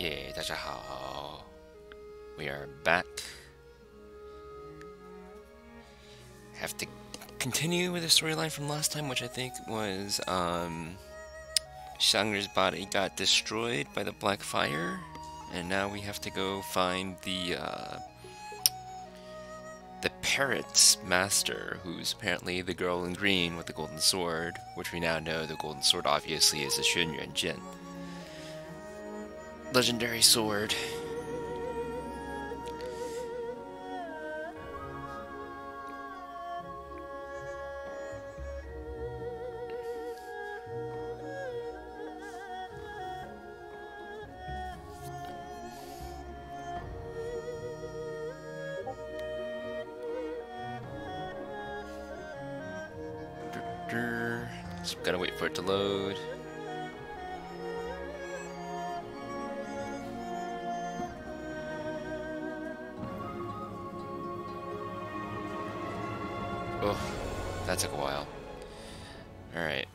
Hey, 大家好. We are back. Have to continue with the storyline from last time, which I think was Shangri's body got destroyed by the Black Fire, and now we have to go find the parrot's master, who's apparently the girl in green with the golden sword, which we now know the golden sword obviously is a Xuanyuan Jin. Legendary sword. So gotta wait for it to load. Oh, that took a while. Alright.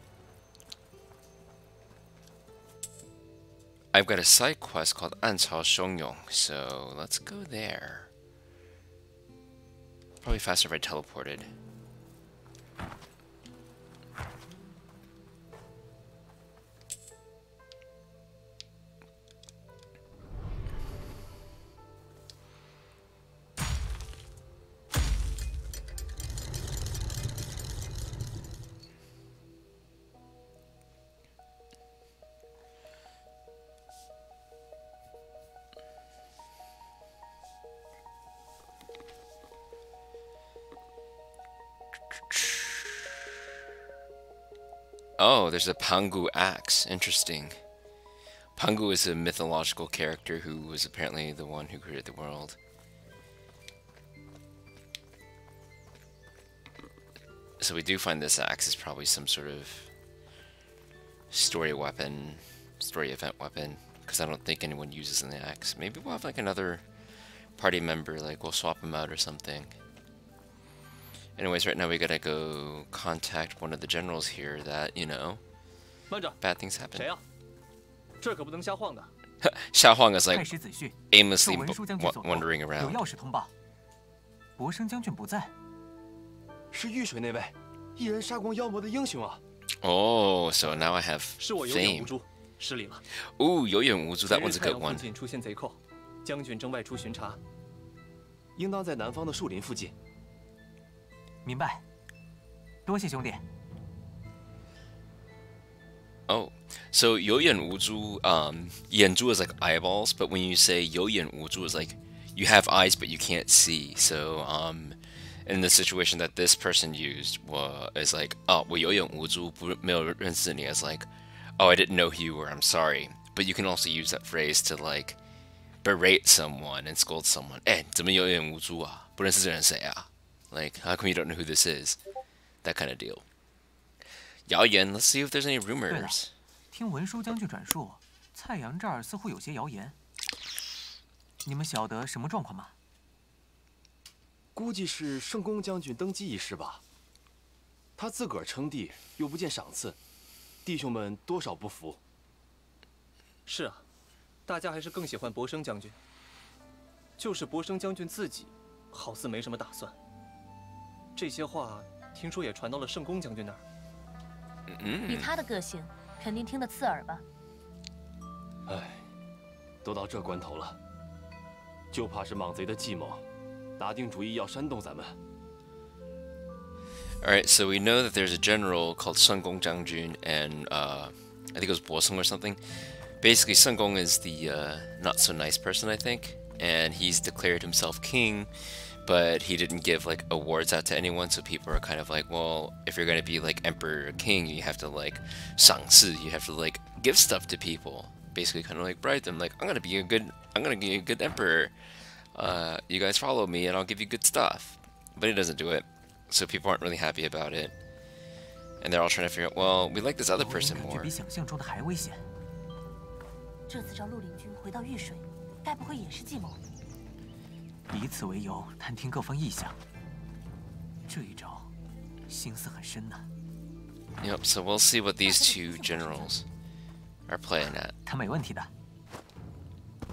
I've got a side quest called Ancao Shongyong, so let's go there. Probably faster if I teleported. Oh, there's a Pangu axe. Interesting. Pangu is a mythological character who was apparently the one who created the world. So we do find this axe is probably some sort of story weapon, story event weapon, because I don't think anyone uses an axe. Maybe we'll have like another party member, like we'll swap him out or something. Anyways, right now we gotta go contact one of the generals here that, you know, bad things happen. Xiao Huang is like aimlessly wandering around. Oh, so now I have fame. Ooh, 有眼无珠, that one's a good one. 明白，多谢兄弟。 Oh, so 有眼无珠, 眼珠 is like eyeballs, but when you say 有眼无珠 is like you have eyes but you can't see. So in the situation that this person used is like, oh, 我有眼无珠，没有认识你 as like, oh, I didn't know who you were, I'm sorry. But you can also use that phrase to like berate someone and scold someone. 哎，怎么有眼无珠啊？不认识这人谁啊？ Like, how come you don't know who this is? That kind of deal. Yao Yan, let's see if there's any rumors. 听文书将军转述，蔡阳这儿似乎有些谣言。你们晓得什么状况吗？ 估计是圣公将军登基一事吧。他自个儿称帝，又不见赏赐，弟兄们多少不服。 是啊，大家还是更喜欢博生将军。就是博生将军自己，好似没什么打算。 这些话听说也传到了圣公将军那儿。 以他的个性，肯定听得刺耳吧？ 唉，都到这关头了，就怕是莽贼的计谋，打定主意要煽动咱们。 Alright, so we know that there's a general called Sun Gong Jiangjun, and I think it was Bo Sung or something. Basically, Sun Gong is the not so nice person, I think, and he's declared himself king. But he didn't give like awards out to anyone, so people are kind of like, well, if you're gonna be like emperor or king, you have to like 赏赐, you have to like give stuff to people, basically kind of like bribe them, like I'm gonna be a good emperor. You guys follow me, and I'll give you good stuff. But he doesn't do it, so people aren't really happy about it, and they're all trying to figure out, well, we like this other person more. 比想象中的还危险。 这次召绿林军回到玉水，该不会也是计谋？ 以此为由探听各方意向，这一招心思很深呐。 Yep, so we'll see what these two generals are playing at. 他没问题的。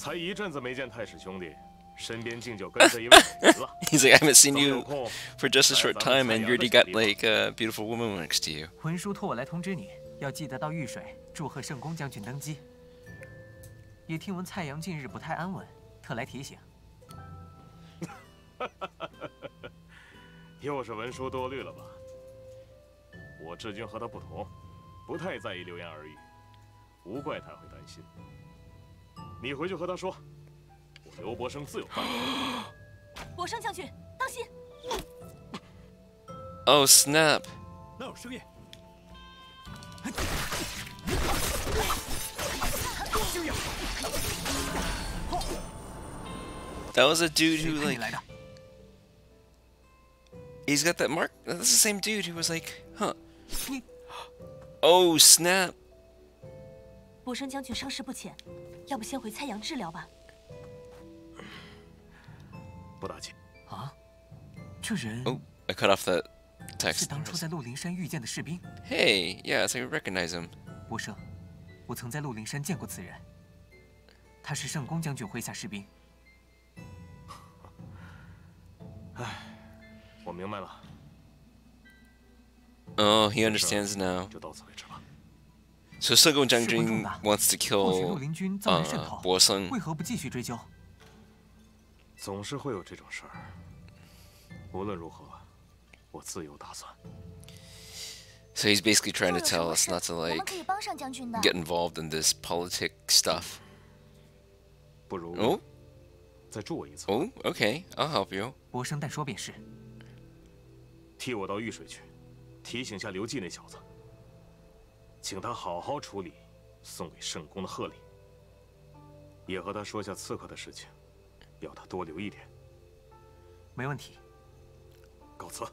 才一阵子没见太史兄弟，身边竟就跟着一位美子了。 He's like, I haven't seen 等有 you 空 for just a short 来咱们 time, 蔡 and 阳 you 的 already 小 got 地方 like a beautiful woman next to you. 文书托我来通知你，要记得到玉水祝贺圣公将军登基。也听闻蔡阳近日不太安稳，特来提醒。 又是文书多虑了吧？我志军和他不同，不太在意流言耳语，无怪他会担心。你回去和他说，我刘伯升自有办法。 博生将军，当心！ Oh snap! 那有声音。 That was a dude who 谁派 like 你来的？ he's got that mark. That's the same dude who was like, huh? 你 Oh snap! 博生将军伤势不浅，要不先回蔡阳治疗吧？ 不打紧。 啊，这人 Oh, I cut off that 是 text. 当初在鹿林山遇见的士兵。 Hey, yeah, so I recognize him. 博生，我曾在鹿林山见过此人。他是圣公将军麾下士兵。 我明白了， Oh, he understands now. 就到此为止吧。 So Sengong 事关重 Jiangjun 大， wants to 或许鹿 kill 林军遭人渗透， Bo Seng. 为何不继续追究？ 总是会有这种事儿。无论如何，我自有打算。 So he's basically trying 若 to 有什 tell 么 us 事 not to 我们 like 可以帮上将军的。 get involved in this politic stuff. 不如 Oh, 再助我一次， oh, okay, I'll help you. 博生但说便是。 替我到玉水去，提醒下刘季那小子，请他好好处理送给圣公的贺礼，也和他说下刺客的事情，要他多留一点。 没问题。 告辞。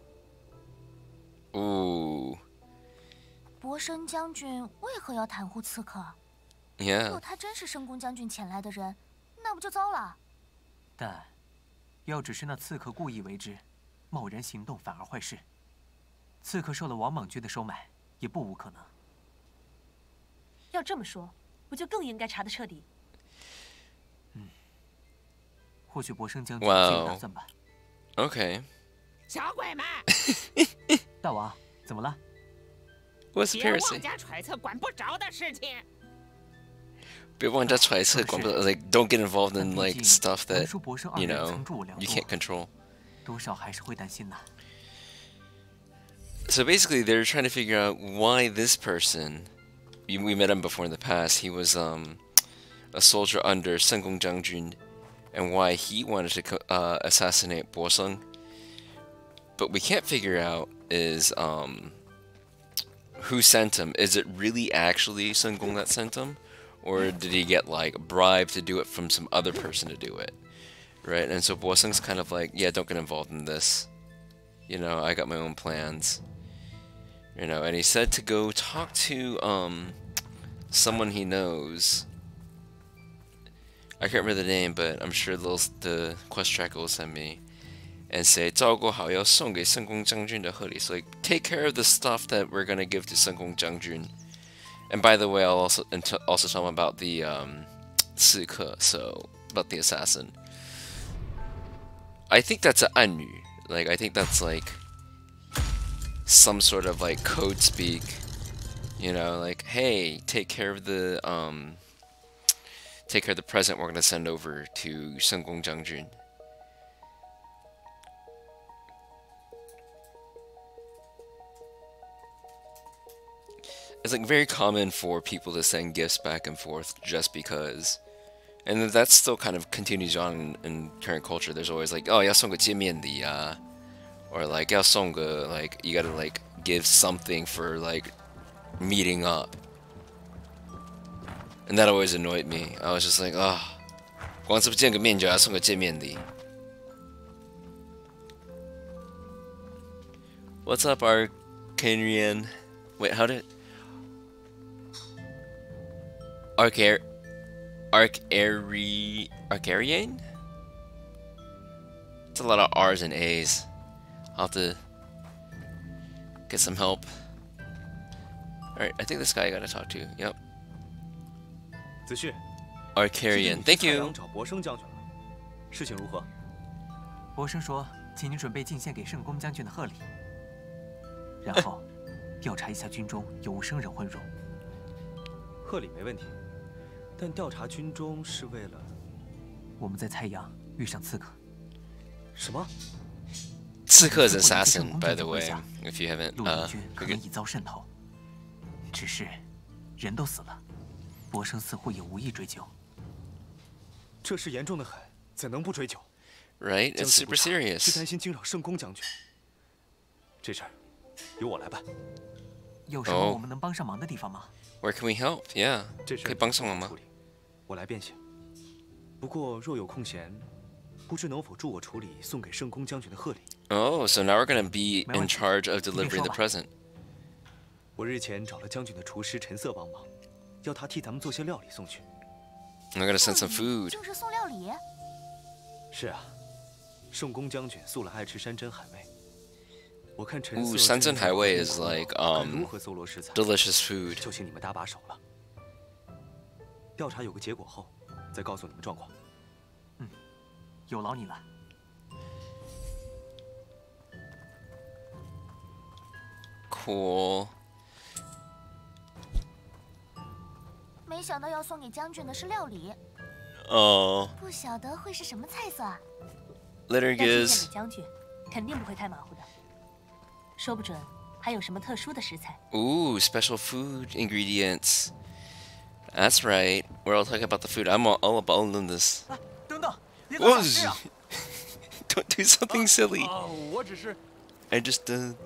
Ooh, 博生将军为何要袒护刺客？若 yeah. 他真是圣公将军遣来的人，那不就糟了？ 但，要只是那刺客故意为之，贸然行动反而坏事。刺客受了王莽军的收买，也不无可能。 要这么说，不就更应该查得彻底？ 或许博生将军 Wow 自有打算吧。 Okay. 小鬼们， 大王，怎么了？ What's the 别妄 piracy? 加揣测管不着的事情。 Like, don't get involved in 但 like 毕竟 stuff 文 that 书博生二 you 人 know 曾助我良 you 多 can't control. 多少还是会担心呐。 So basically, they're trying to figure out why this person. We met him before in the past. He was a soldier under Sengong Jiangjun, and why he wanted to assassinate Bo Seng. But we can't figure out is who sent him. Is it really actually Sengong that sent him, or did he get like bribed to do it from some other person to do it? Right? And so Bo Seng's kind of like, yeah, don't get involved in this. You know, I got my own plans. You know, and he said to go talk to someone he knows. I can't remember the name, but I'm sure the quest tracker will send me and say 照顾好要送给圣公将军的贺礼. So like, take care of the stuff that we're gonna give to Sengong Jiangjun. And by the way, I'll also tell him about the 刺客, so about the assassin. I think that's an 暗语. Like, I think that's like some sort of like code speak, you know, like, hey, take care of the present we're gonna send over to Sengong Jiangjun. It's like very common for people to send gifts back and forth just because. And that still kind of continues on in current culture. There's always like, oh, 要送个见面礼啊. Or like, 要送个, like, you gotta like give something for like meeting up. And that always annoyed me. I was just like, oh, 光是见个面就要送个见面礼. What's up, Arcanian? Wait, how did... Arcarian? It's a lot of R's and A's. I'll have to get some help. Alright, I think this guy I gotta talk to. Yep. 子旭， Arcarian. Thank 太 you. 郎找博生将军了，事情如何？ 博生说，请你准备进献给圣公将军的贺礼，然后调查一下军中有无生人混入。 贺礼没问题，但调查军中是为了我们在蔡阳遇上刺客， 什么？ Tsuka is assassin, by the way, if you haven't 陆林军可能已遭渗透，只是人都死了，博生似乎也无意追究。 这事严重的很，怎能不追究？ right? 将 It's 军不 super 查是 serious. 担心惊扰圣公将军。这事儿由我来办。 有什么我们能帮上忙的地方吗？ Where can we help? Yeah. 这事可以帮上忙吗？ 处理，我来便行。不过若有空闲，不知能否助我处理送给圣公将军的贺礼？ Oh, so now we're gonna be in charge of delivering the present. 我日前找了将军的厨师陈色帮忙，要他替咱们做些料理送去。 I'm gonna send some food. 就是送料理。 是啊，圣公将军素来爱吃山珍海味。我看陈色 Ooh, 山珍海味 is 看 like 如何搜罗食材， delicious food. 就请你们搭把手了。调查有个结果后，再告诉你们状况。 有劳你了。 Cool. 没想到要送给将军的是料理， Oh, 不晓得会是什么菜色啊？ Litter 要进 gives. 献给将军，肯定不会太马虎的。说不准还有什么特殊的食材。 Ooh, special food ingredients. That's right. We're all talking about the food. I'm all about this. 等等，别做傻 What? 事啊！ Don't do something silly. 我只是 I just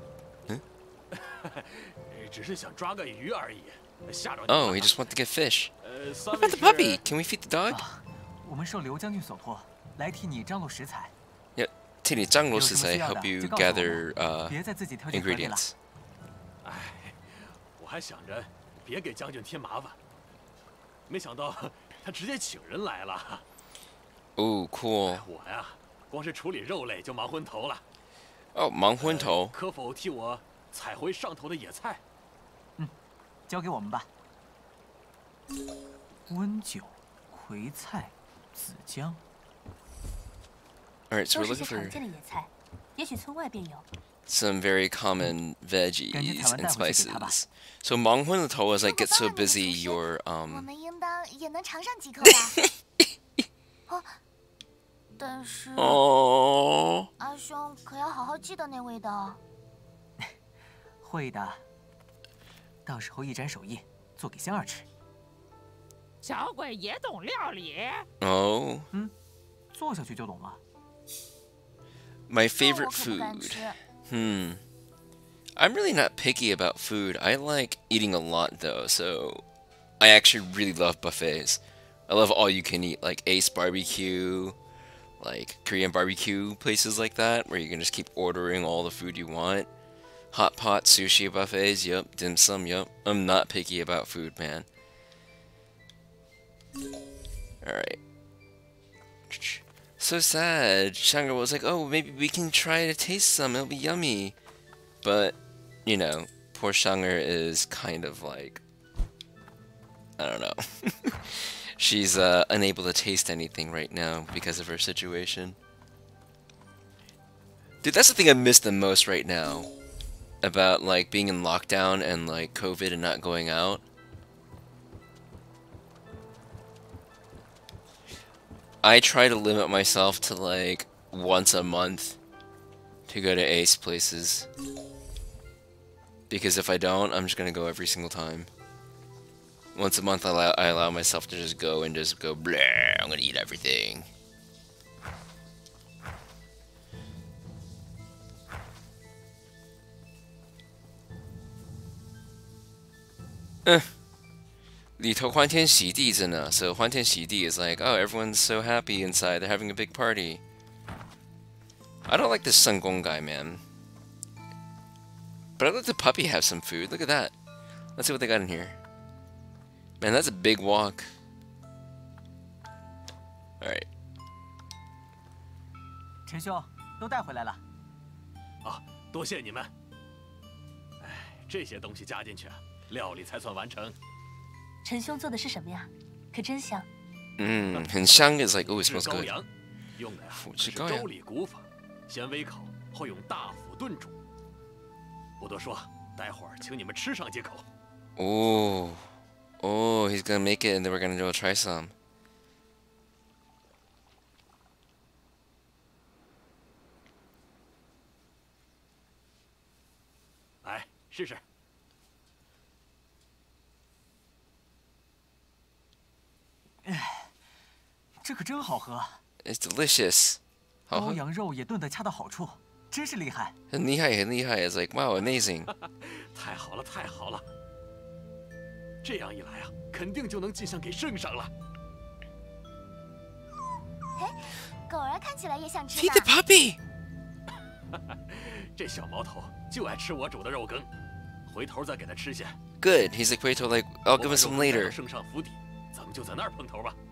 只是想抓个鱼而已，吓着你。 Oh, we just want to get fish. 三 What about the puppy? Can we feed the dog? 我们受刘将军所托，来替你张罗食材。 Yeah. Tini Zhanglo 有什 says 么 I 需要 help 的 you 就告诉我 gather 们，别再自己挑拣合理了。 ingredients. 我还想着别给将军添麻烦，没想到他直接请人来了。 Ooh, cool. 我呀，光是处理肉类就忙昏头了。 Oh, 忙昏头. 可否替我采回上头的野菜？ 交给我们吧。温酒、葵菜、子姜。 All right, so 都 we're 是些 looking 常 for 见的野菜，也许村外便有。 some very common veggies and 带回去给他吧。 spices. So 忙昏头 is like get so 如果帮了你的 busy 厨师 you're 我们应当也能尝上几口吧？哦，但是 Oh. 阿兄可要好好记得那味道。 会的，到时候一展手艺，做给香儿吃。 小鬼也懂料理。 Oh. 做下去就懂了。 My 那 favorite 我可不敢 food. 吃。 I'm really not picky about food. I like eating a lot though, so I actually really love buffets. I love all you can eat, like Ace Barbecue, like Korean barbecue places like that, where you can just keep ordering all the food you want. Hot pot sushi buffets, yep. Dim sum, yep. I'm not picky about food, man. Alright. So sad. Shanga was like, oh, maybe we can try to taste some. It'll be yummy. But, you know, poor Shanger is kind of like, I don't know. She's unable to taste anything right now because of her situation. Dude, that's the thing I miss the most right now. About, like, being in lockdown and, like, COVID and not going out. I try to limit myself to, like, once a month to go to Ace places. Because if I don't, I'm just gonna go every single time. Once a month, I allow myself to just go and just go, blah, I'm gonna eat everything. So 欢天喜地 is like, oh, everyone's so happy inside, they're having a big party. I don't like this Sun Gong guy, man. But I let the puppy have some food. Look at that. Let's see what they got in here. Man, that's a big walk. Alright. 陈兄，都带回来了。 啊，多谢你们。哎，这些东西加进去，料理才算完成。 陈兄做的是什么呀？可真香。 很香 is like, oh, it 是 smells 羔 good. 羊，用的呀腐是制羔羊周礼古法，先微烤，后用大釜炖煮。不多说，待会儿请你们吃上几口。 Oh, oh, he's gonna make it, and then we're gonna go try some. 来，试试。 这可真好喝， It's delicious. 羔羊肉也炖得恰到好处，真是厉害。 很厉害，很厉害. It's like, wow, amazing. 太好了，太好了！这样一来啊，肯定就能进香给圣上了。 狗儿看起来也想吃 Feed the 呢。 puppy. 这小毛头就爱吃我煮的肉羹，回头再给他吃些。 Good. He's like, wait till like, I'll 我 give 把 him some 肉羹带到 later. 圣上府邸，咱们就在那儿碰头吧。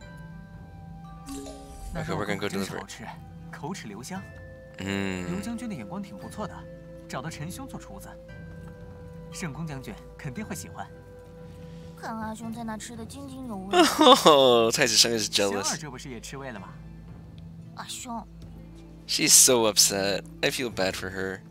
那 Okay, 肉 we're gonna go 羹真是 deliver 好吃，口齿留香。刘 Mm. 将军的眼光挺不错的，找到陈兄做厨子。圣公将军肯定会喜欢。 看阿兄在那吃的津津有味。 Oh, 太子香 is 仙儿 jealous. 这不是也吃味了吗？ 阿兄， She's so upset. I feel bad for her.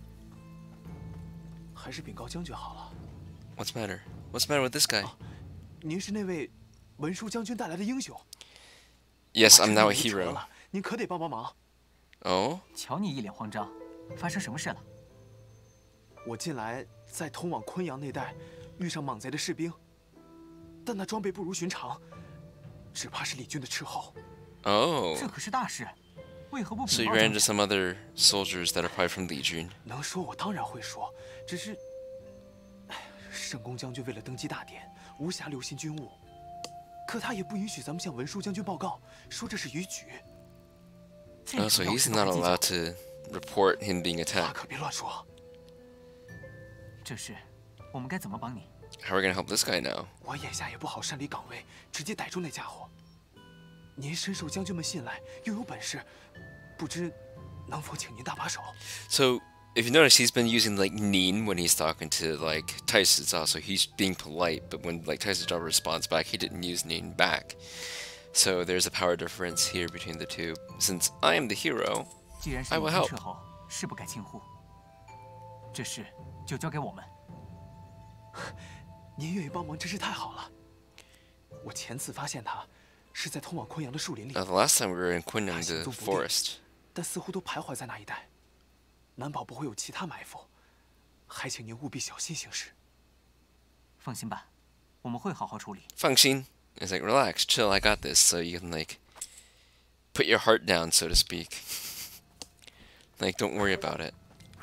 还是禀告将军好了。 What's the matter? What's the matter with this guy? 您是那位文书将军带来的英雄。 Yes, 我 I'm 知 now 你 a 没辙 hero. 了，您可得帮帮忙。 Oh? 瞧你一脸慌张，发生什么事了？ 我近来在通往昆阳那带遇上莽贼的士兵，但那装备不如寻常，只怕是李军的斥候。 Oh. 这可是大事，为何不 So 禀 you 报 ran 将 into 军？ some other soldiers that are probably from Li Jun. 能说我当然会说，只是，圣公将军为了登基大典，无暇留心军务，可他也不允许咱们向文书将军报告，说这是逾矩。 这 Oh, so 种要 he's 事 not 都还 allowed 计较 to report him being 话 attacked. 可别乱说。 这事，我们该怎么帮你？ How are we gonna help this guy now? 我眼下也不好擅离岗位，直接逮住那家伙。您深受将军们信赖，又有本事，不知能否请您搭把手？ So if you notice, he's been using like Nin when he's talking to like Taishiza, so he's being polite, but when like Taishiza responds back, he didn't use Nin back. So there's a power difference here between the two. Since I am the hero, 既然是 I 李 will 军 help. 斥候，事不该轻忽。这事就交给我们。 您愿意帮忙，真是太好了。我前次发现他，是在通往昆阳的树林里， the last time we were in Quinang, 他行 the 踪不定， forest. 但似乎都徘徊在那一带，难保不会有其他埋伏，还请您务必小心行事。 放心吧，我们会好好处理。 Fangxin is like, relax, chill, I got this. So you can like put your heart down, so to speak. Like, don't worry about it.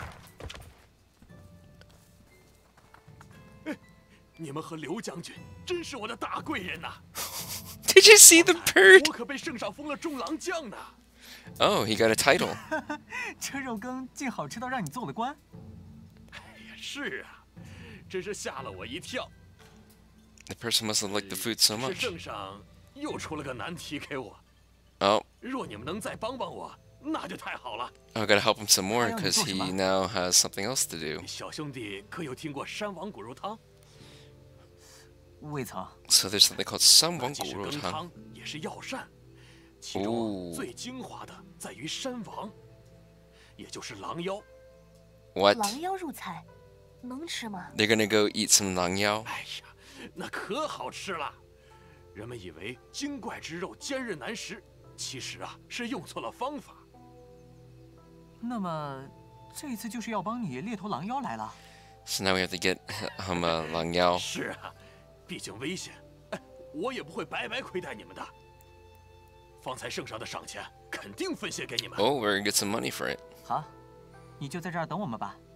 你们和刘将军真是我的大贵人呐！ Did you see the 我 bird? 可被圣上封了中郎将呢。 Oh, he got a title. 这肉羹竟好吃到让你做了官？ 也是啊，真是吓了我一跳。 The person must have liked the food so 是 much. 圣上又出了个难题给我， Oh, 若你们能再帮帮我，那就太好了。 I gotta help him some more 还要你 because 做什么？ he now has something else to do. 小兄弟可有听过山王骨肉汤？ 未曾。 So there's something called 三王既是羹骨肉汤。 汤，也是药膳，其中最精华的在于山王，也就是狼妖。 What? 狼妖入菜，能吃吗？ They're gonna go eat some lang yao? 哎呀，那可好吃了。人们以为精怪之肉坚韧难食，其实啊是用错了方法。 那么，这次就是要帮你猎头狼妖来了。 So now we have to get lang yao. 是啊，毕竟危险，哎，我也不会白白亏待你们的。方才圣上的赏钱肯定分些给你们。 Oh, we're gonna get some money for it. 好，你就在这儿等我们吧。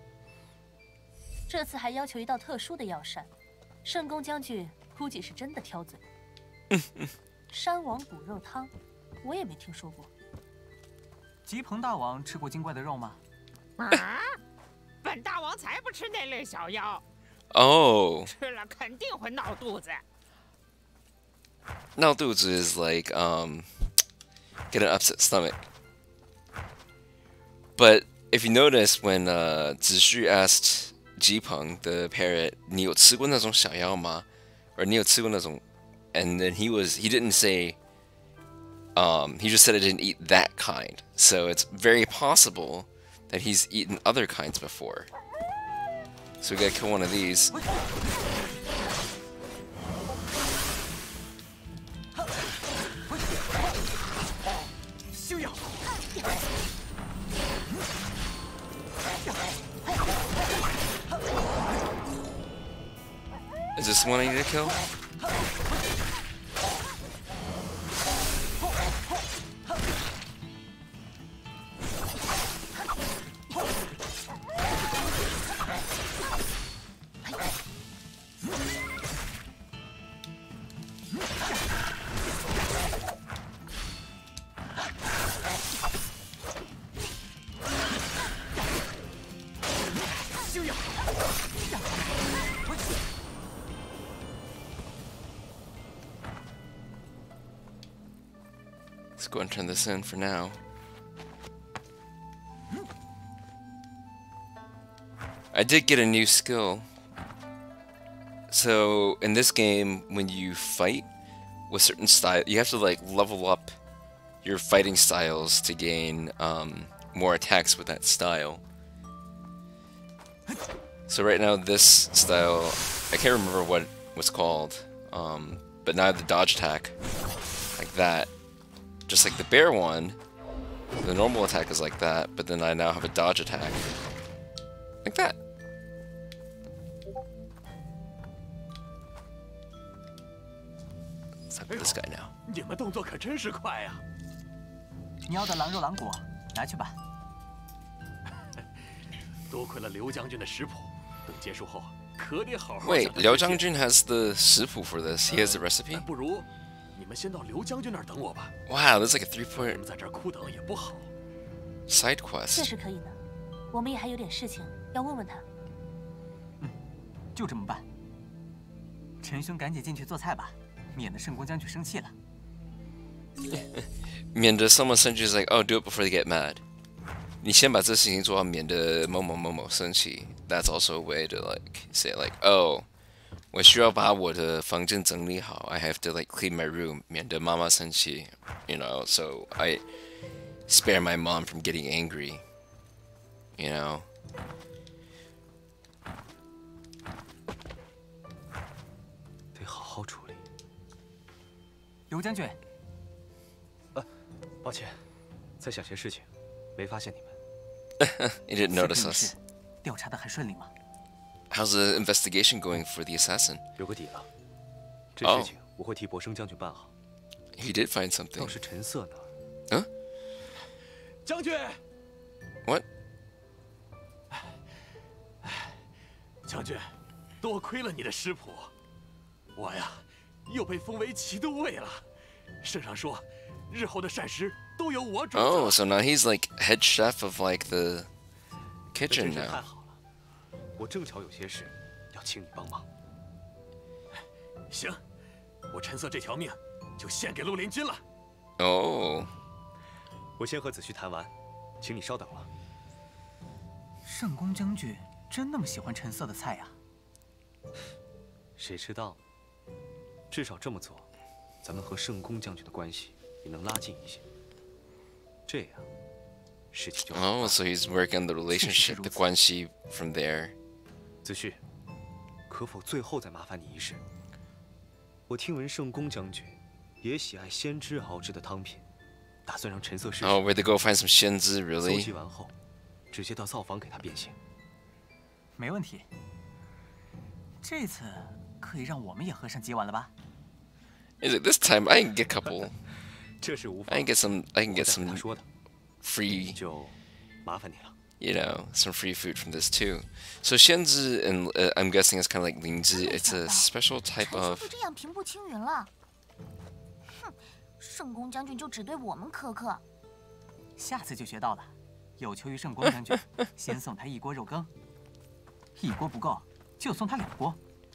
这次还要求一道特殊的药膳，圣公将军估计是真的挑嘴。山王骨肉汤，我也没听说过。 吉鹏大王吃过精怪的肉吗？ 啊！本大王才不吃那类小妖， Oh, 吃了肯定会闹肚子。 now dudes is like get an upset stomach. But if you notice when Zixu asked Jipeng the parrot, 你有吃过那种小妖吗? Or 你有吃过那种 and then he didn't say. He just said I didn't eat that kind. So it's very possible that he's eaten other kinds before. So we gotta kill one of these. Is this the one I need to kill? Let's go and turn this in for now. I did get a new skill. So in this game, when you fight with certain style, you have to like level up your fighting styles to gain more attacks with that style. So right now this style, I can't remember what it was called, but now the dodge attack, like that. Just like the bear one, the normal attack is like that, but then I now have a dodge attack. Like that. Let's have this guy now. 你们动作可真是快呀！ 你要的狼肉狼骨，拿去吧。 多亏了刘将军的食谱，等结束后可得好好。 Wait, Liu Zhangjun has the 食谱 for this. He has the recipe? 不如你们先到刘将军那儿等我吧。 Wow, that's like a 你 3-point 们在这儿苦等也不好。 side 确 quest. 实可以的，我们也还有点事情要问问他。 就这么办。陈兄，赶紧进去做菜吧，免得圣公将军生气了。 免得 someone sends you like, oh, do it before they get mad. 你先把这事情做好，免得某某某某生气。That's also a way to like say like, oh, 我需要把我的房间整理好。I have to like clean my room， 免得妈妈生气。You know, so I spare my mom from getting angry. You know. 得好好处理。 刘将军， 抱歉，在想些事情，没发现你们。 You didn't 谢 notice 女士 us. 调查的还顺利吗？ How's the investigation going for the assassin? 有个底了，这哦事情我会替博生将军办好。 He did find 倒 something. 是陈瑟呢？ Huh? 将军， What? 将军，多亏了你的食谱，我呀又被封为骑都尉了。圣上说，日后的膳食都由我主责。 Oh, so now he's like head chef of like the 这 kitchen 真是太 now. 好了，我正巧有些事要请你帮忙。行，我陈瑟这条命就献给陆联军了。 Oh. 我先和子虚谈完，请你稍等了。 圣公将军真那么喜欢陈瑟的菜呀？ 谁知道呢？至少这么做，咱们和圣公将军的关系也能拉近一些。这样，事情就好办。 Oh, so he's working on the relationship, the 关系 from there. 子旭，可否最后再麻烦你一事？我听闻圣公将军也喜爱先知熬制的汤品，打算让陈瑟试试。 Oh, where'd they go find some 先知搜 really? 集完后，直接到灶房给他变性。 没问题。这次可以让我们也喝上几碗了吧？ Is it this time I can get a couple? 这是无妨。 I can get some. I can 我 get 在和他 some 说的， free, 就麻烦你了。 you know, some free food from this too. So 先知 and I'm guessing it's kind of like 灵芝. It's a special type 陈兄 of. 就这样平步青云了。哼，圣公将军就只对我们苛刻。 下次就学到了，有求于圣公将军，先送他一锅肉羹，一锅不够就送他2锅。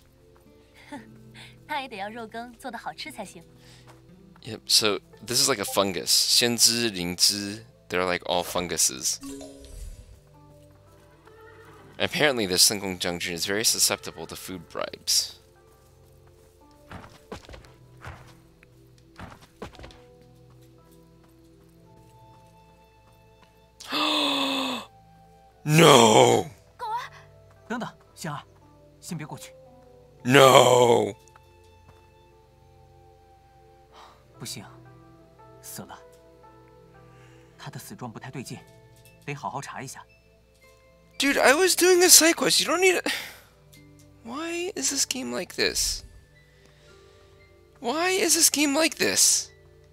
他也得要肉羹做得好吃才行。 Yep. So this is like a fungus. 先知, 灵芝, they're like all funguses. Apparently, the Sengong Jiangjun is very susceptible to food bribes. No. 等等，仙儿，先别过去。 No. 不行，死了。他的死状不太对劲，得好好查一下。 Dude, I was doing a side quest. You don't need it. Why is this game like this? Why is this game like this?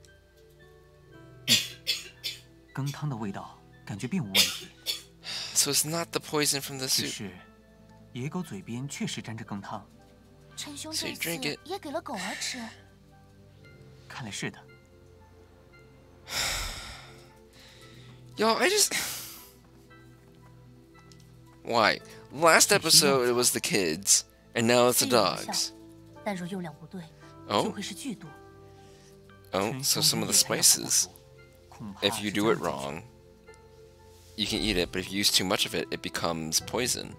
羹汤的味道感觉并无问题， So it's not the poison from the 只 soup. 是野狗嘴边确实沾着羹汤， 陈兄 So 这 you 次 drink it. 也给了狗儿吃。 看来是的。 Yo, I just. Why? Last episode it was the kids, and now it's the 这有效 dogs. 但若用量不对，就 Oh, 会是剧毒。 oh, so some of the spices. If you do it wrong, you can eat it, but if you use too much of it, it becomes poison.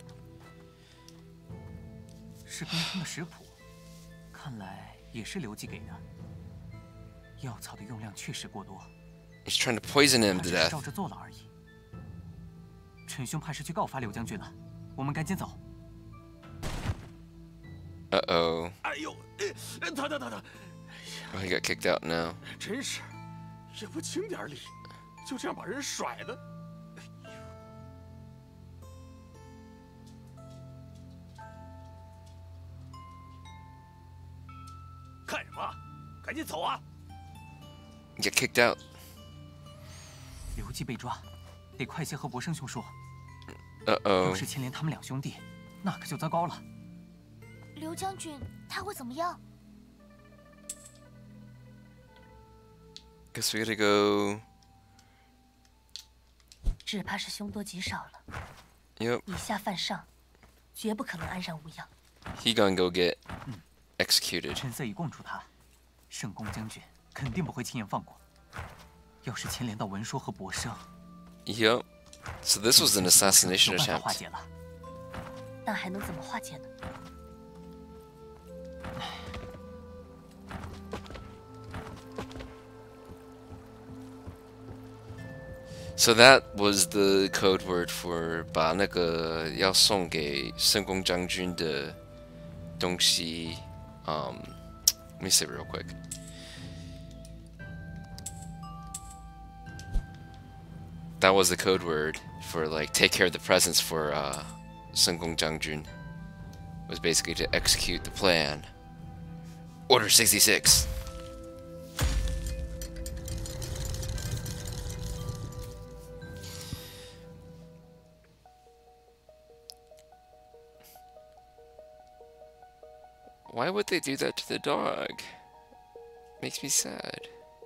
是羹汤的食谱，看来也是刘季给的。药草的用量确实过多， He's trying to poison him 他 to 只是 death. 照着做了而已。陈兄怕是去告发刘将军了，我们赶紧走。 Uh-oh. 哎呦，疼！ Oh, he got kicked out now. 真是，也不轻点力，就这样把人甩的。看什么？赶紧走啊！ He got kicked out. 刘季被抓，得快些和博生兄说。 Uh-oh. 要是牵连他们两兄弟，那可就糟糕了。 刘将军他会怎么样？ Guess we gotta go. 只怕是凶多吉少了。 Yep. 以下犯上，绝不可能安然无恙。 He gonna go get executed. 陈色已供出他，圣公将军肯定不会轻言放过。要是牵连到文说和博生， Yep. So this was an assassination 有办法化 attempt. 解了。 那还能怎么化解呢？ So that was the code word for 把那个要送给圣公将军的东西 let me say it real quick. That was the code word for like take care of the presents for Sun Gong Jangjun. Was basically to execute the plan. Order 66. Why would they do that to the dog? Makes me sad.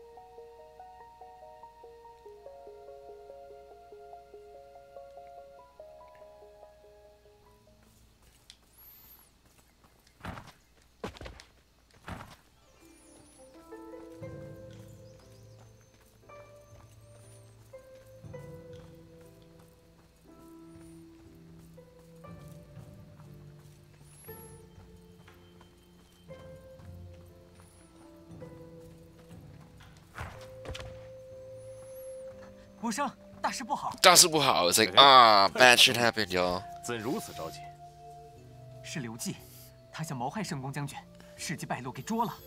“博生，大事不好！” It's like, ah, bad shit happened, y'all. 怎如此着急？ 是刘季，他想谋害圣公将军，事迹败露，给捉了。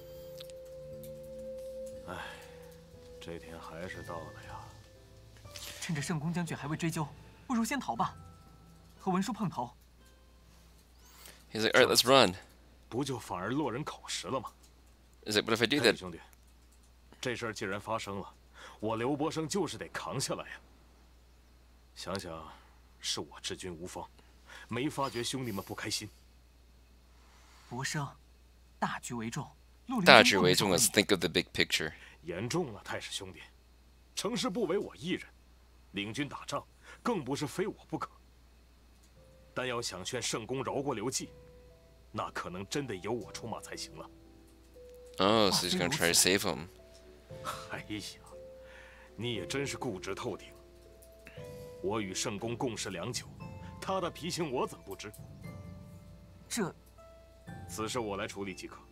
唉，这天还是到了呀。 趁着圣公将军还未追究，不如先逃吧，和文书碰头。 He's like, alright, let's run. 不就反而落人口实了吗？ He's like, but if I do 嘿 that, 兄弟，这事儿既然发生了，我刘伯生就是得扛下来呀。想想，是我治军无方，没发觉兄弟们不开心。 博生，大局为重，陆离大局为重 is think of the big picture. 严重了，太史兄弟，成事不为我一人，领军打仗更不是非我不可。但要想劝圣公饶过刘季，那可能真得由我出马才行了。 Oh, so he's gonna try to save him. 哎呀，你也真是固执透顶。我与圣公共事良久，他的脾性我怎不知？ 这， 此事我来处理即可。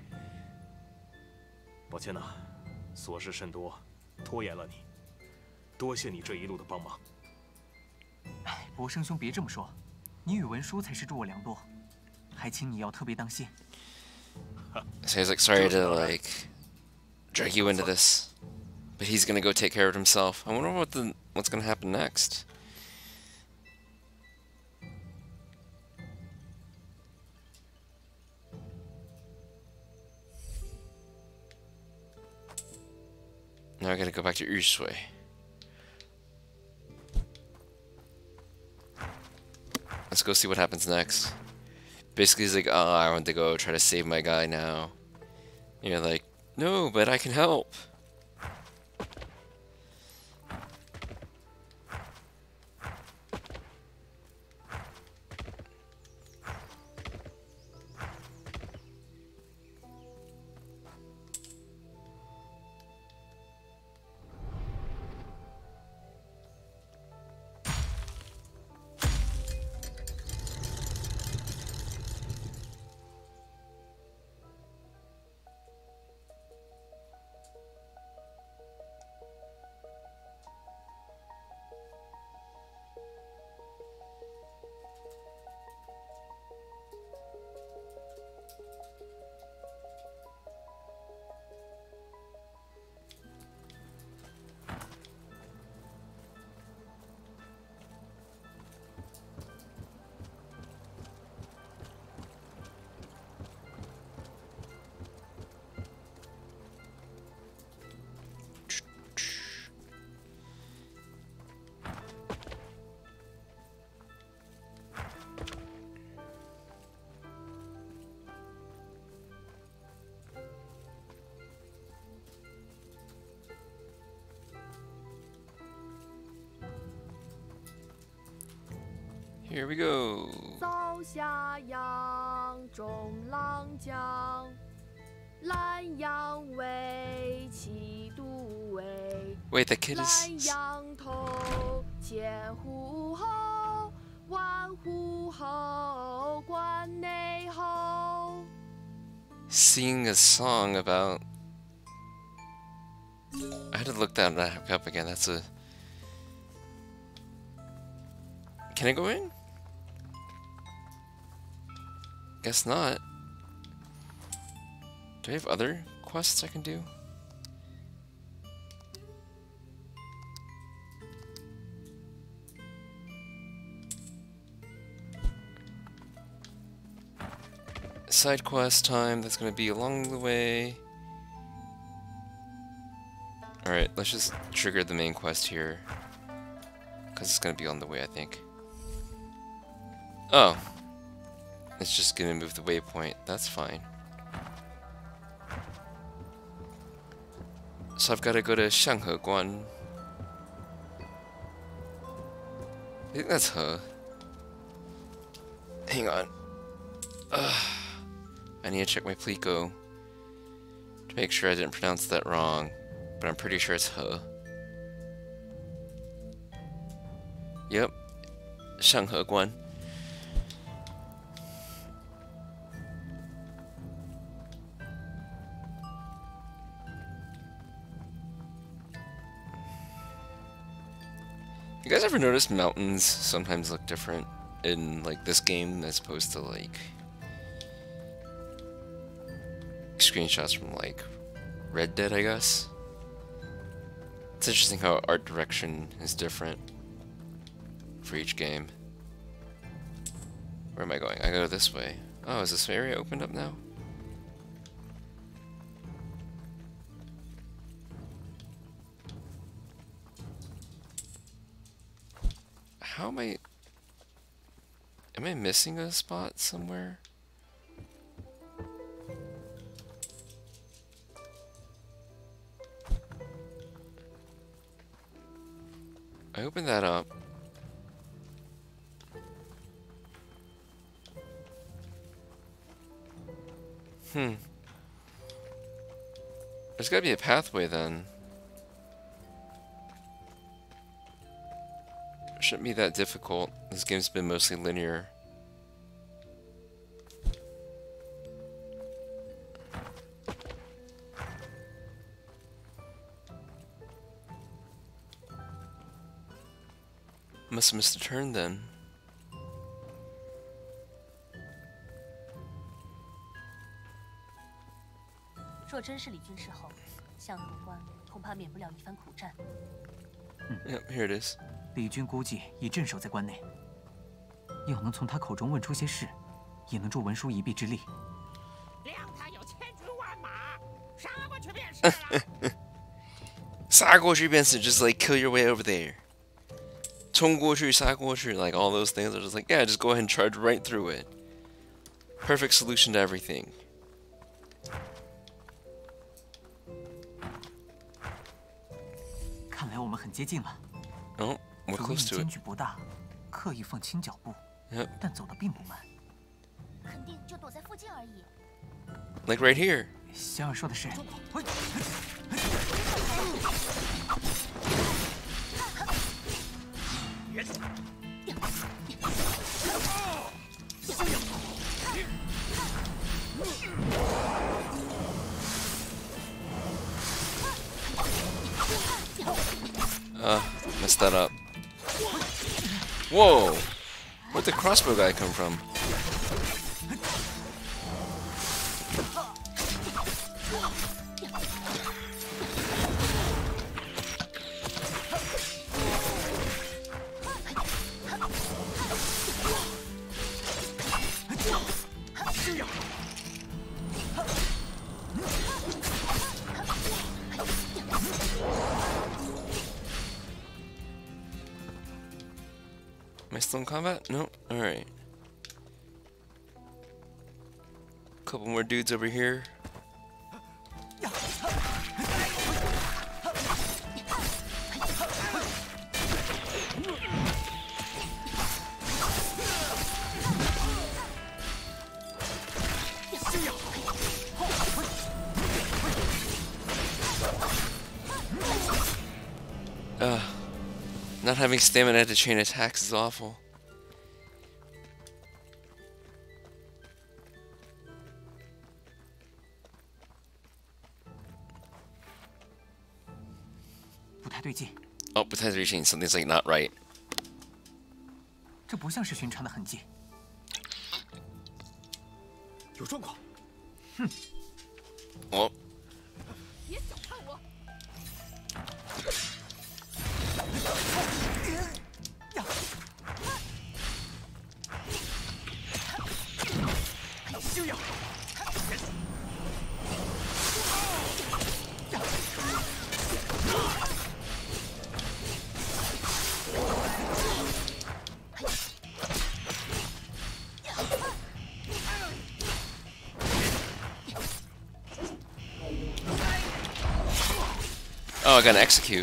抱歉呐，琐事甚多，拖延了你。多谢你这一路的帮忙。 哎，博生兄别这么说，你与文书才是助我良多，还请你要特别当心。 So he's like, sorry to like drag you into this, but he's gonna go take care of it himself. I wonder what's gonna happen next. Now I gotta go back to Yushui. Let's go see what happens next. Basically, he's like, oh, I want to go try to save my guy now. And you're like, no, but I can help. Here we go. 早下扬，中郎将，南阳卫，气都尉。 Wait, that kid 南 is... 阳头，千户侯，万户侯，关内侯。 singing a song about... I had to look that up again. That's a... Can I go in? Guess not. Do I have other quests I can do? Side quest time, that's gonna be along the way. Alright, let's just trigger the main quest here. Because it's gonna be on the way, I think. Oh. It's just gonna move the waypoint, that's fine. So I've gotta go to Shanghe Guan. I think that's He. Hang on. I need to check my Plico to make sure I didn't pronounce that wrong, but I'm pretty sure it's He. Yep. Shanghe Guan. You guys ever notice mountains sometimes look different in like this game as opposed to like screenshots from like Red Dead, I guess? It's interesting how art direction is different for each game. Where am I going? I go this way. Oh, is this area opened up now? How am I missing a spot somewhere? I opened that up. There's gotta be a pathway then. Shouldn't be that difficult. This game's been mostly linear. Must have missed a turn then. 若真是李军事后，相如关恐怕免不了一番苦战。 Yep, here it is. 李军估计已镇守在关内，要能从他口中问出些事，也能助文书一臂之力。 谅他有千军万马，杀过去便是了。 杀过去便是 just like kill your way over there. 冲过去，杀过去, like all those things are just like, yeah, just go ahead and charge right through it. Perfect solution to everything. 看来我们很接近了。 Oh, we're 主意 close to 间 it. 距不大，刻意放轻脚步， Yep. 但走得并不慢。 肯定就躲在附近而已。 Like right here. 小尔说的是， Messed that up. Whoa! Where'd the crossbow guy come from? Am I still in combat? No? Alright. Couple more dudes over here. Not having stamina to chain attacks is awful. 不太对劲， Oh, potentially chain. Something's like not right. 这不像是寻常的痕迹。 有状况。 Oh, 别小看我， 休养。 oh, I gotta execute.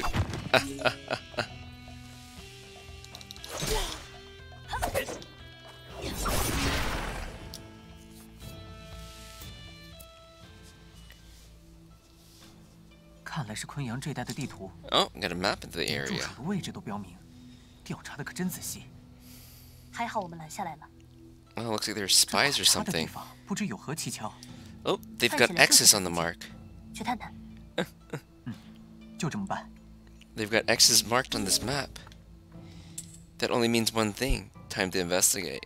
看来是昆阳这一带的地图， Oh, got a map into the 连驻 area. 守的位置都标明，调查的可真仔细。 还好我们拦下来了。 Oh, looks like there's spies or 他的地 something. 方不知有何蹊跷， Oh, they've got X's on the mark. 去探探。 就这么办。 They've got X's marked on this map. That only means one thing. Time to investigate.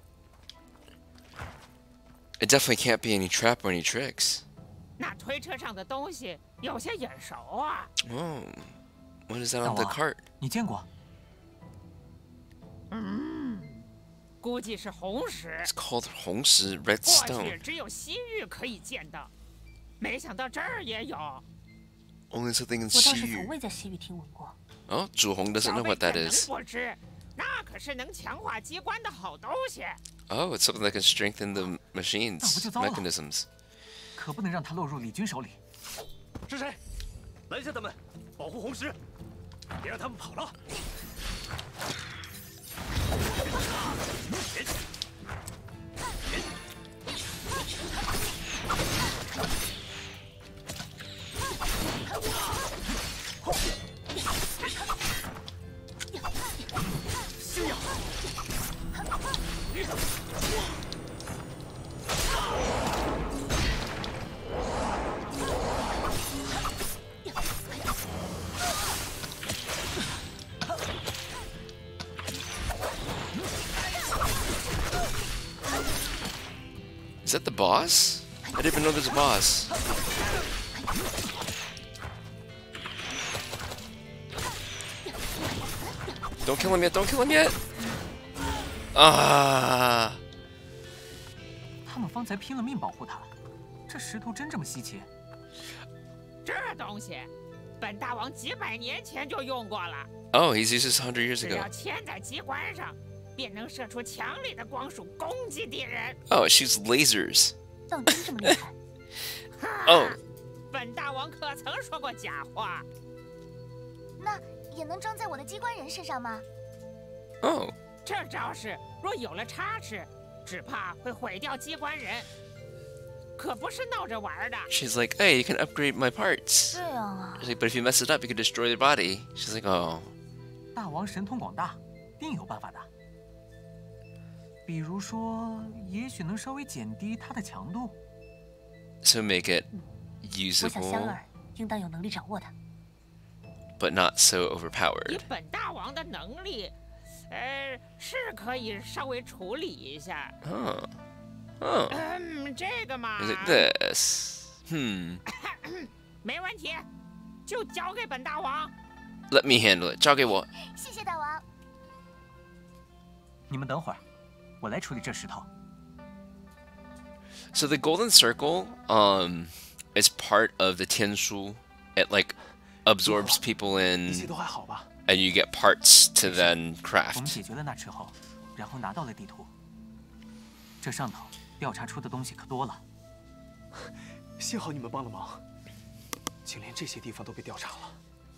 It definitely can't be any trap or any tricks. 那推车上的东西有些眼熟啊。 Oh, what is that 大 on the 王 cart? 你见过？ 估计是红石， It's called 红石 red 或许 stone. 只有西域可以见到，没想到这儿也有。 Only something in 我倒是从 Xiyu. 未在西域听闻过。 Oh, 朱红 doesn't 小 know 贝 what that 怎能 is. 不知？那可是能强化机关的好东西。 Oh, it's something that can strengthen the 那 machines 不就糟了？ mechanisms. 可不能让他落入李军手里。 是谁？拦下他们，保护红石，别让他们跑了。休养。 that the boss? I didn't even know there's a boss. Don't kill him yet, don't kill him yet! Ah! 他们方才拼了命保护他，这石头真这么稀奇？ 这东西，本大王几百年前就用过了。 Oh, he's used this 100 years 只 ago. 要嵌在机关上，便能射出强烈的光束攻击敌人。 Oh, it shoots lasers. 当真这么厉害？ 哦， 本大王可曾说过假话？ 那也能装在我的机关人身上吗？ Oh. 这招式若有了差池，只怕会毁掉机关人，可不是闹着玩的。 She's like, hey, you can upgrade my parts. 这样啊。 She's like, but if you mess it up, you could destroy their body. She's like, oh. 大王神通广大，定有办法的。比如说，也许能稍微减低它的强度。 So make it 我想香 usable, 儿应当有能力掌握的。 but not so 以 overpowered. 本大王的能力，是可以稍微处理一下。 Oh. Oh. 这个嘛， Is it this? Hmm. 没问题，就交给本大王。 Let me handle it. 交给我。 谢谢大王。 你们等会儿，我来处理这石头。 So the golden circle, is part of the Tianshu. It like absorbs people 一切 in, 都还好吧？ and you get parts to then 我们 craft. 解决了那池后，然后拿到了地图。这上头调查出的东西可多了。 幸好你们帮了忙，竟连这些地方都被调查了。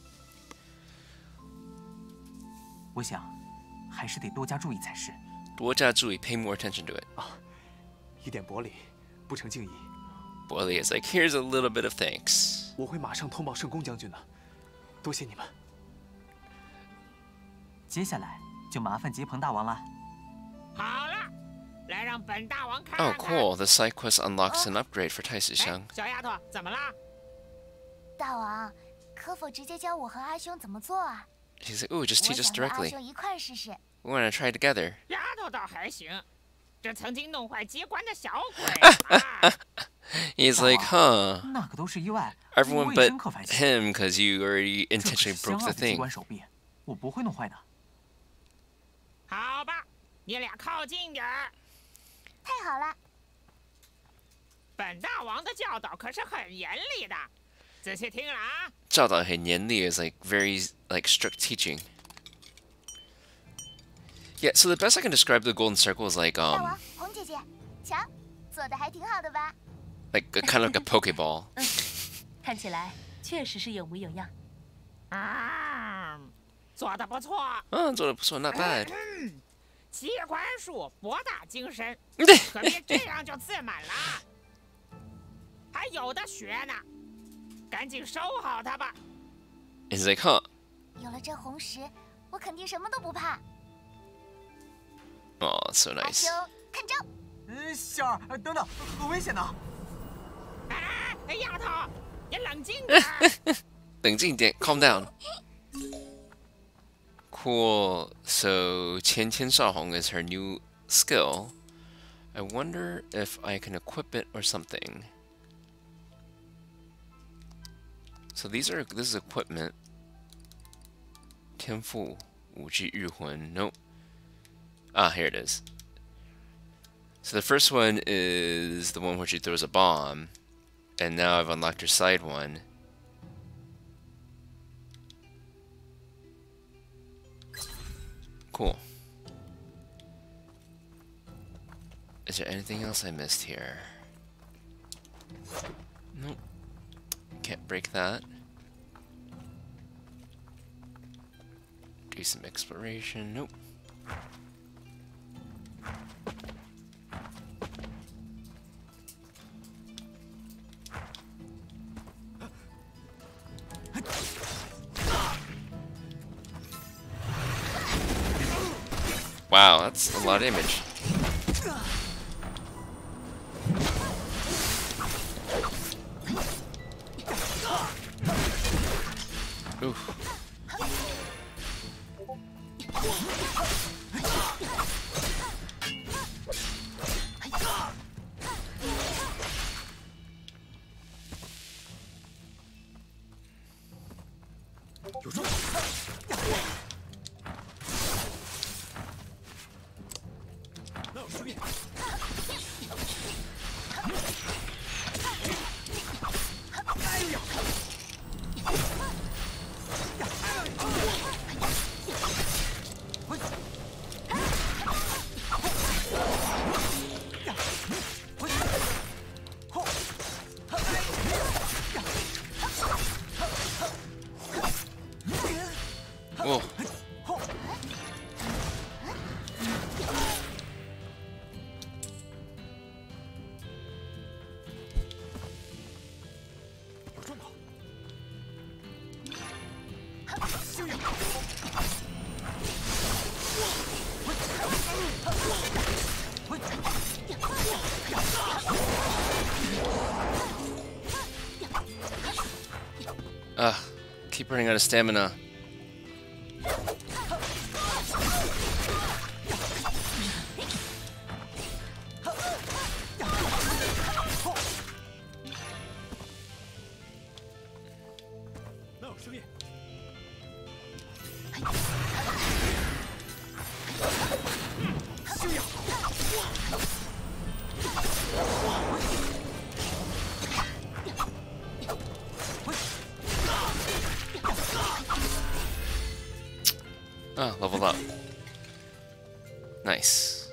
我想，还是得多加注意才是。 多加注意, pay more attention to it. 一点薄礼，不成敬意。 Boily is like, here's a little bit of thanks. 我会马上通报圣公将军的，多谢你们。 接下来就麻烦杰鹏大王了。 好了，来让本大王看 Oh, 看。 cool. The side quest unlocks an upgrade for 太史香. 小丫头，怎么啦？ 大王，可否直接教我和阿兄怎么做啊？ She's like, ooh, just 我 teach us 想和阿 directly. 兄一块试试。 We want to try together. 丫头倒还行，这曾经弄坏机关的小鬼啊！ He's like, huh. 那可都是意外， Everyone 我也 but 深刻反省。 him, because you already 这可 intentionally 是香 broke 二 the 的机 thing. 关手臂，我不会弄坏的。 好吧，你俩靠近点儿。 太好了， 本大王的教导可是很严厉的，仔细听了啊！ 教导很严厉 is like very like strict teaching. Yeah, so the best I can describe the golden circle is like 大王，红姐姐，瞧，做的还挺好的吧？ like kind of like a Pokeball. 看起来确实是有模有样。 啊，做的不错。 Oh, 做得不错, not bad. 机关术博大精深，可别这样就自满了，还有的学呢，赶紧收好它吧。 He's like, huh. 有了这红石，我肯定什么都不怕。 Oh, that's so 阿 nice. 兄，看招！ 笑儿，等等，很危险的。 哎，丫头，你冷静点儿。 冷静点, calm down. Cool. So, 千天少红 is her new skill. I wonder if I can equip it or something. So this is equipment. 天赋武技日魂. Nope. Ah, here it is. So the first one is the one where she throws a bomb. And now I've unlocked her side one. Cool. Is there anything else I missed here? Nope. Can't break that. Do some exploration. Nope. Wow, that's a lot of damage. Oof. keep running out of stamina. Oh, leveled up. Nice.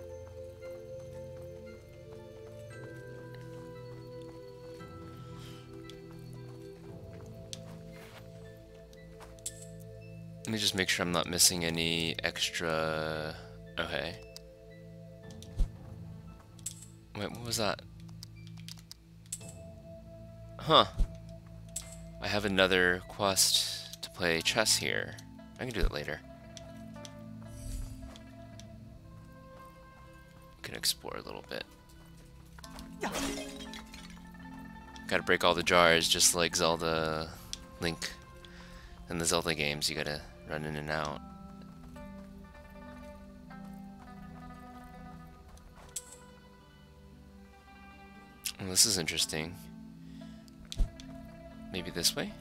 Let me just make sure I'm not missing any extra... Okay. Wait, what was that? Huh. I have another quest to play chess here. I can do that later. Can explore a little bit. Gotta break all the jars, just like Zelda, Link, in the Zelda games. You gotta run in and out. Well, this is interesting. Maybe this way?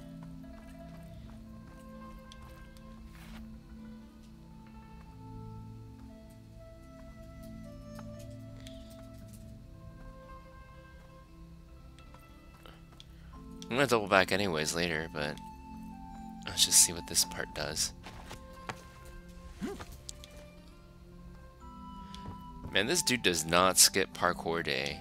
I'm gonna double back anyways later, but let's just see what this part does. Man, this dude does not skip parkour day.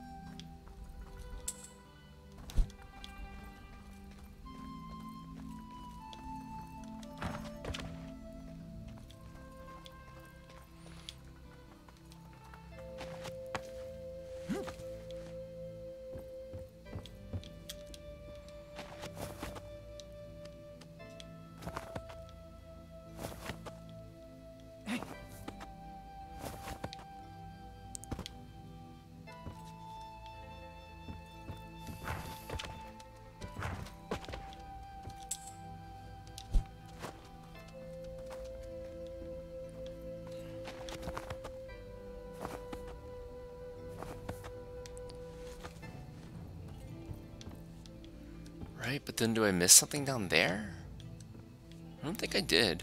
Right, but then do I miss something down there? I don't think I did.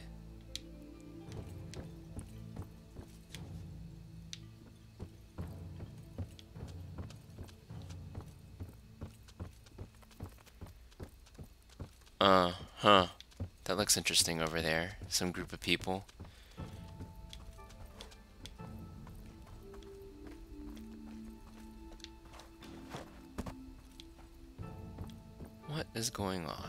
Huh. That looks interesting over there. Some group of people. What is going on?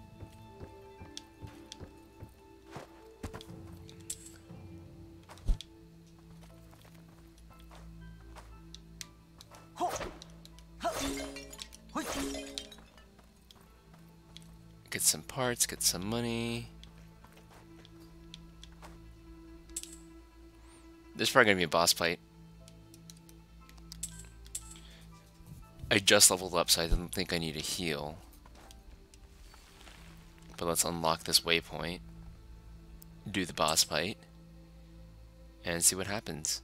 Get some parts, get some money. There's probably gonna be a boss fight. I just leveled up, so I don't think I need a heal. But let's unlock this waypoint, do the boss fight, and see what happens.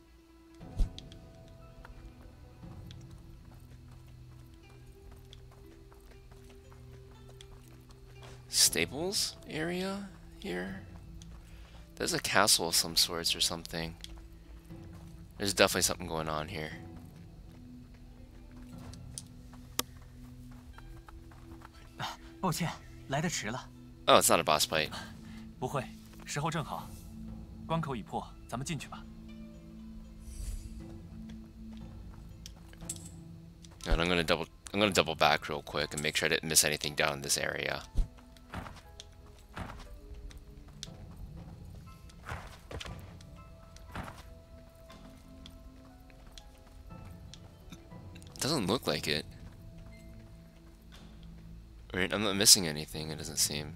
Stables area here? There's a castle of some sorts or something. There's definitely something going on here. Oh, 来得迟了。 Oh, it's not a boss fight. 不会，时候正好。关口已破，咱们进去吧。 And I'm gonna double back real quick and make sure I didn't miss anything down in this area. Doesn't look like it. Right, I'm not missing anything, it doesn't seem.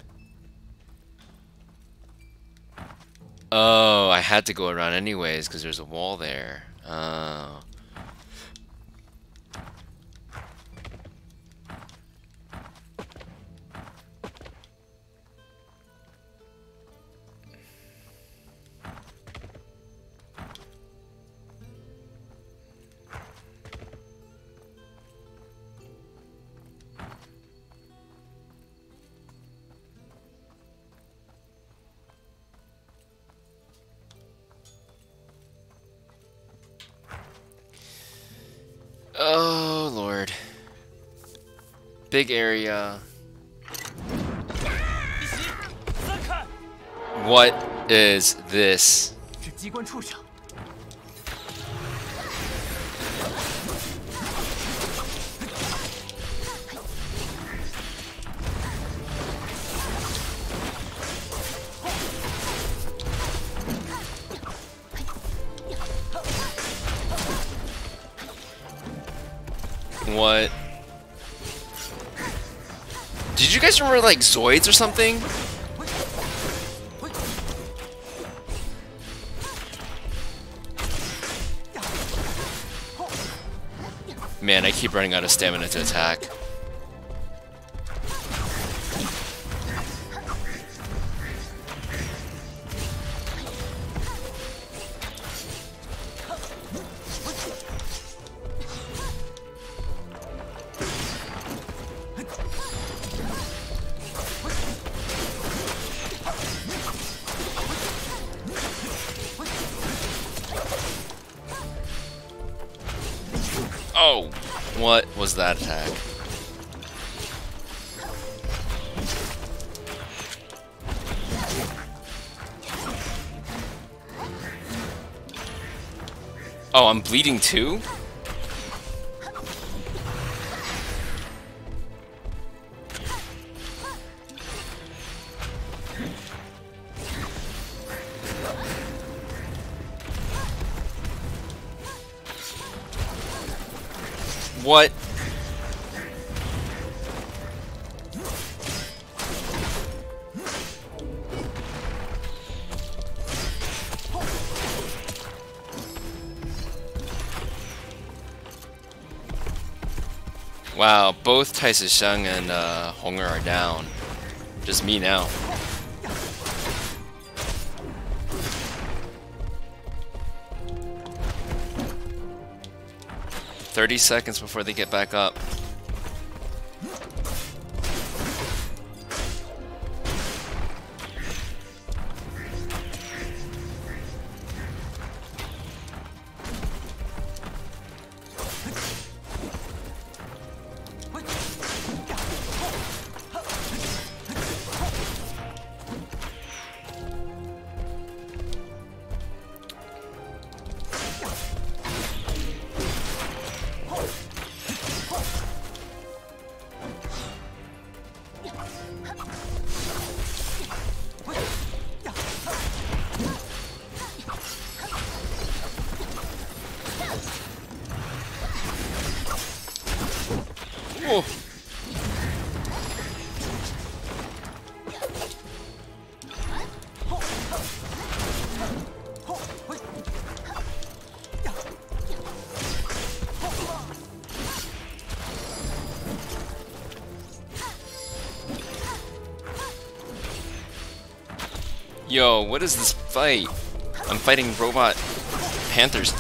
Oh, I had to go around anyways because there's a wall there. Oh. Big area. What is this? 是机关畜生。 What? Did you guys remember like Zoids or something? Man, I keep running out of stamina to attack. Oh, what was that attack? Oh, I'm bleeding too? What? Wow, both Tai Sheng and Honger are down. Just me now. "30 seconds before they get back up." Oh. Yo, what is this fight? I'm fighting robot panthers.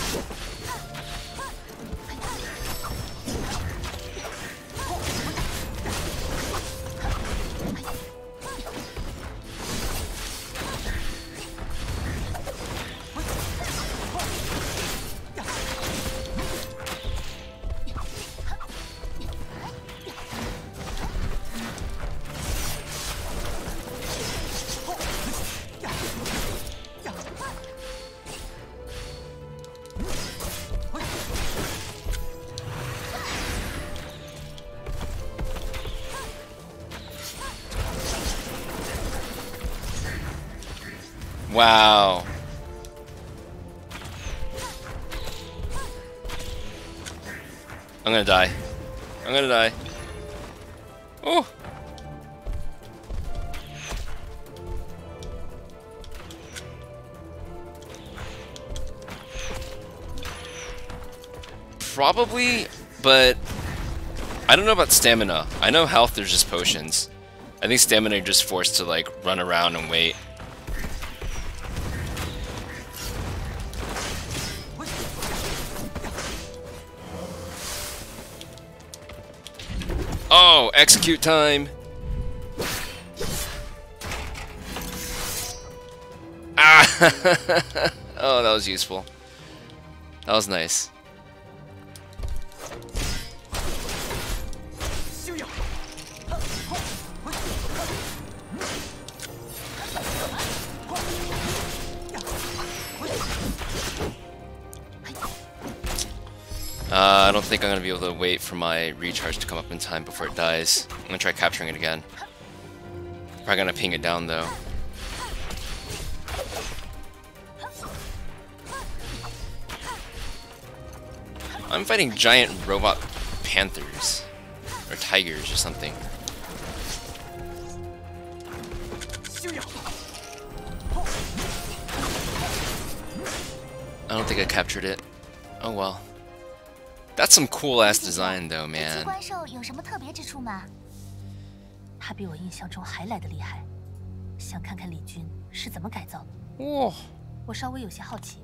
Wow. I'm gonna die. I'm gonna die. Oh. Probably, but I don't know about stamina. I know health, there's just potions. I think stamina, you're just forced to like run around and wait. Oh, execute time. Ah! Oh, that was useful. That was nice. I don't think I'm gonna be able to wait for my recharge to come up in time before it dies. I'm gonna try capturing it again. Probably gonna ping it down though. I'm fighting giant robot panthers. Or tigers or something. I don't think I captured it. Oh well. That's some cool ass design though, 这 man. 怪兽有什么特别之处吗？ 他比我印象中还来得厉害，想看看李军是怎么改造的。 Whoa. 我稍微有些好奇。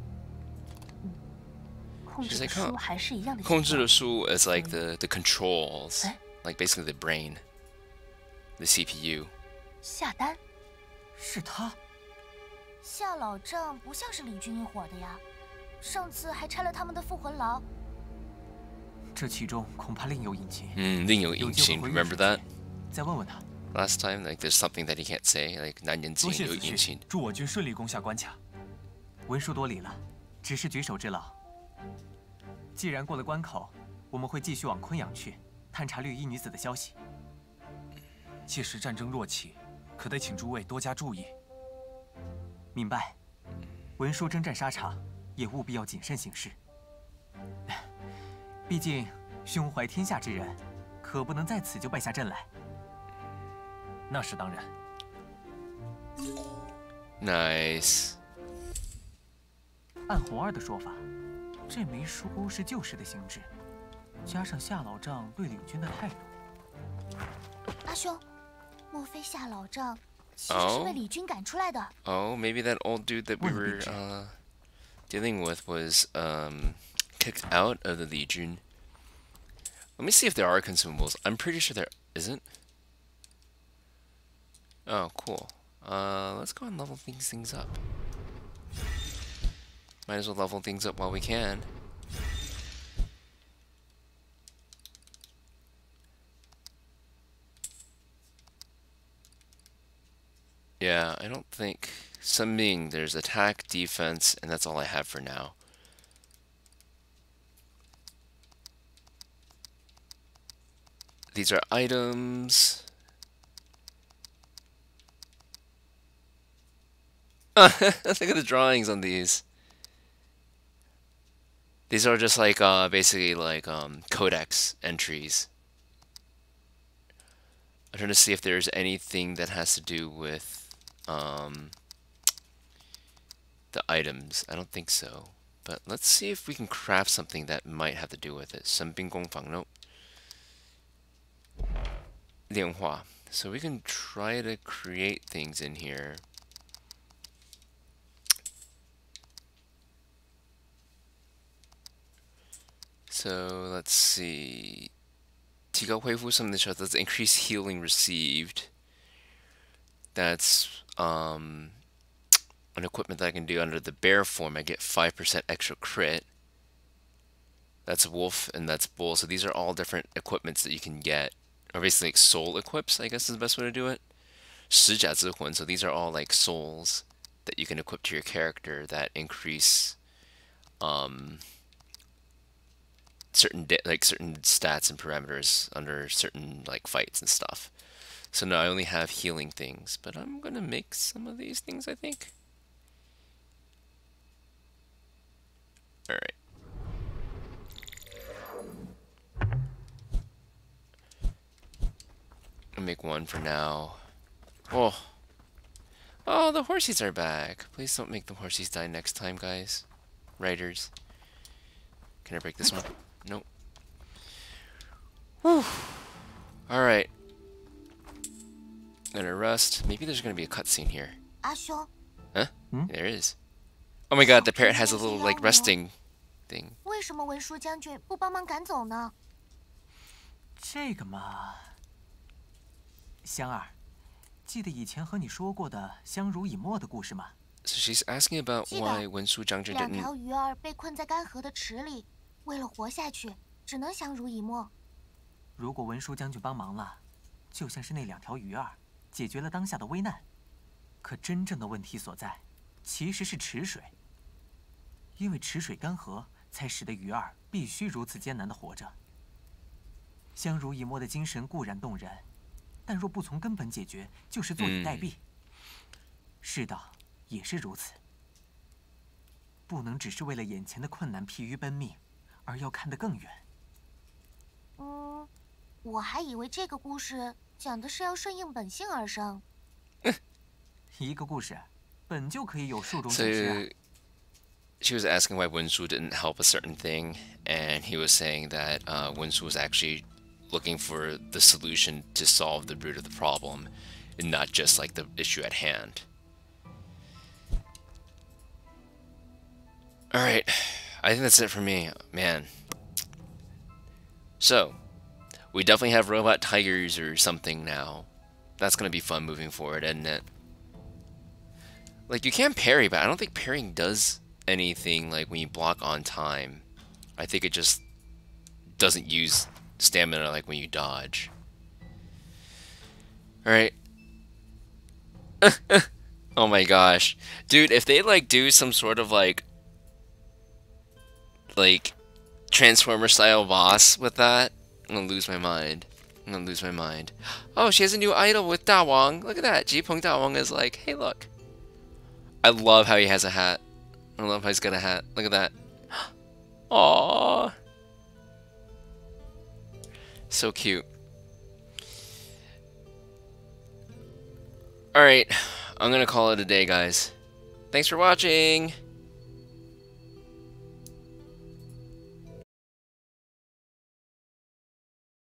控制 She's 的 like, huh. 书还是一样的形状。 控制的书 is like the controls. 哎， Like basically the brain. The CPU. 下单？ 是他。 夏老丈不像是李军一伙的呀，上次还拆了他们的复魂牢。 这其中恐怕另有隐情。 另有隐情. Remember that? 再问问他。 Last time, like there's something that he can't say. Like 难言之隐有隐情。 祝我军顺利攻下关卡。文书多礼了，只是举手之劳。既然过了关口，我们会继续往昆阳去，探查绿衣女子的消息。 届时战争若起，可得请诸位多加注意。 明白。文书征战沙场，也务必要谨慎行事。毕竟胸怀天下之人，可不能在此就败下阵来。 那是当然。 Nice。 按红儿的说法，这枚书是旧时的形制，加上夏老丈对李军的态度。 阿兄，莫非夏老丈其实是被李军赶出来的？ Oh, maybe that old dude that we were dealing with was kicked out of the Legion. Let me see if there are consumables. I'm pretty sure there isn't. Oh, cool. Let's go and level things up. Might as well level things up while we can. Yeah, I don't think... Something, there's attack, defense, and that's all I have for now. These are items. Look at the drawings on these. These are just like, basically like, codex entries. I'm trying to see if there's anything that has to do with, the items. I don't think so. But let's see if we can craft something that might have to do with it. 神兵工坊, nope. 炼化. So we can try to create things in here. So let's see. 提高恢复生命的时候, let's increase healing received. That's an equipment that I can do under the bear form. I get 5% extra crit. That's wolf and that's bull. So these are all different equipments that you can get. Or basically like soul equips, I guess is the best way to do it. 十甲之魂. So these are all like souls that you can equip to your character that increase certain stats and parameters under certain like fights and stuff. So now I only have healing things, but I'm gonna make some of these things, I think. Alright. I'll make one for now. Oh, the horsies are back. Please don't make the horsies die next time, guys. Riders. Can I break this one? Nope. Whew. Alright. Gonna rest. Maybe there's gonna be a cutscene here. 阿兄， Huh? There is. Oh my god, the parrot has a little, like, resting thing. 为什么文书将军不帮忙赶走呢？ 这个嘛，香儿，记得以前和你说过的相濡以沫的故事吗？ So she's asking about why Wenshu Jiangjun 两 didn't... 条鱼儿被困在干涸的池里，为了活下去，只能相濡以沫。 如果文书将军帮忙了，就像是那两条鱼儿，解决了当下的危难。可真正的问题所在，其实是池水。因为池水干涸， 才使得鱼儿必须如此艰难地活着。相濡以沫的精神固然动人，但若不从根本解决，就是坐以待毙。世道也是如此，不能只是为了眼前的困难疲于奔命，而要看得更远。 我还以为这个故事讲的是要顺应本性而生。 一个故事本就可以有数种解释啊。 She was asking why Winshu didn't help a certain thing, and he was saying that Winshu was actually looking for the solution to solve the root of the problem, and not just like the issue at hand. Alright, I think that's it for me, man. So, we definitely have robot tigers or something now. That's gonna be fun moving forward, isn't it? Like, you can parry, but I don't think parrying does anything like when you block on time. I think it just doesn't use stamina like when you dodge. Alright. Oh my gosh. Dude, if they like do some sort of like Transformer style boss with that, I'm gonna lose my mind. I'm gonna lose my mind. Oh, she has a new idol with Da Wong. Look at that. Jipeng Da Wong is like, hey look. I love how he has a hat. I love how he's got a hat. Look at that. Aww. So cute. Alright, I'm gonna call it a day, guys. Thanks for watching!